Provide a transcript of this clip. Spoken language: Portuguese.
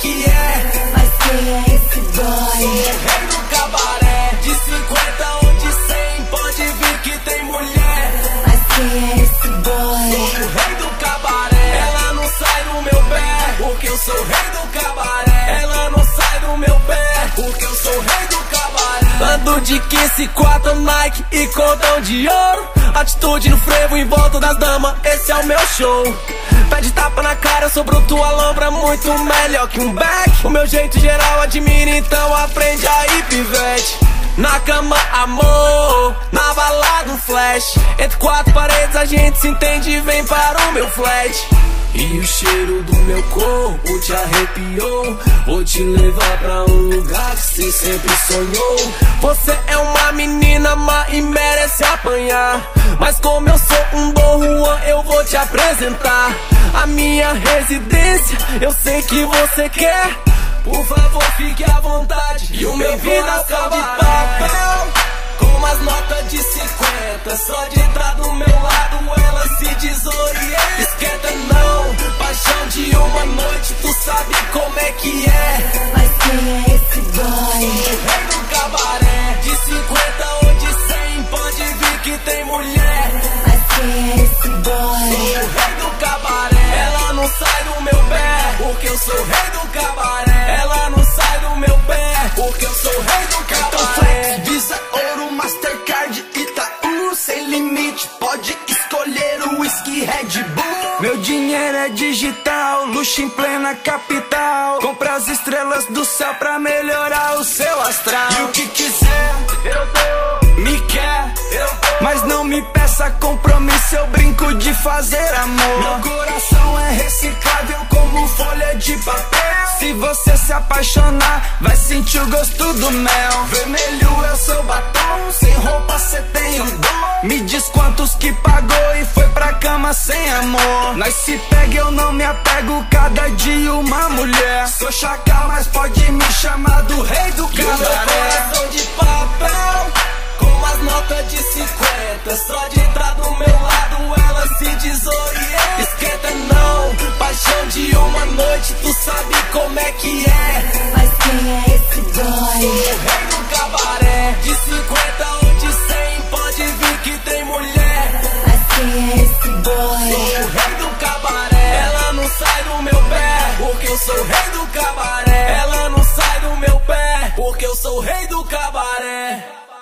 que é. Mas quem é esse boy? Sou o rei do cabaré. De 50 ou de 100, pode vir que tem mulher. Mas quem é esse boy? Sou o rei do cabaré. Ela não sai do meu pé, porque eu sou o rei do cabaré. Ela não sai do meu pé, porque eu sou o rei do cabaré. Ando de 15, 4 Nike e cordão de ouro. Atitude no frevo em volta das damas, esse é o meu show. Pede tapa na cara, eu sou bruto, alambra muito melhor que um back. O meu jeito geral admira, então aprende aí, pivete. Na cama, amor, na balada um flash. Entre quatro paredes a gente se entende e vem para o meu flat. E o cheiro do meu corpo te arrepiou. Vou te levar pra um lugar que cê sempre sonhou. Você é uma menina má e merece apanhar. Mas como eu sou um Dom Juan, eu vou te apresentar a minha residência, eu sei que você quer. Por favor, fique à vontade. E o meu coração de papel, com umas notas de 50. Só de entrar do meu lado ela se desorienta. Esquenta não, paixão de uma noite, tu sabe como é que é. Mas quem é esse boy? Sou o rei do cabaré. De 50 ou de 100, pode vir que tem mulher. Mas quem é esse boy? Sou o rei do cabaré. Ela não sai do meu pé, porque eu sou o rei do cabaré. Ela não sai do meu pé, porque eu sou o rei do cabaré. Visa, Ouro, Mastercard, Itaú, sem limite, pode escolher o whisky Red Bull. Meu dinheiro é digital, luxo em plena capital. Compra as estrelas do céu pra melhorar o seu astral. E o que quiser, eu dou. Me quer, eu dou. Mas não me peça compromisso, eu brinco de fazer amor. Meu coração é reciclável como folha de papel. Se você se apaixonar, vai sentir o gosto do mel. Vermelho é o seu batom, sem roupa cê tem um dom. Me diz quantos que pagou e foi pra cama sem amor. Nós se pega, eu não me apego, cada dia uma mulher. Sou chacal, mas pode me chamar do rei do E o meu cabaré. coração de papel, com umas notas de 50. Só de entrar do meu lado ela se desorienta. Esquenta não, paixão de uma noite, tu sabe como é que é. Mas quem é esse boy? Sou o rei do cabaré. De 50 ou de 100, pode vir que tem mulher. Mas quem é esse boy? Sou o rei do cabaré. Ela não sai do meu pé, porque eu sou o rei do cabaré. Ela não sai do meu pé, porque eu sou o rei do cabaré.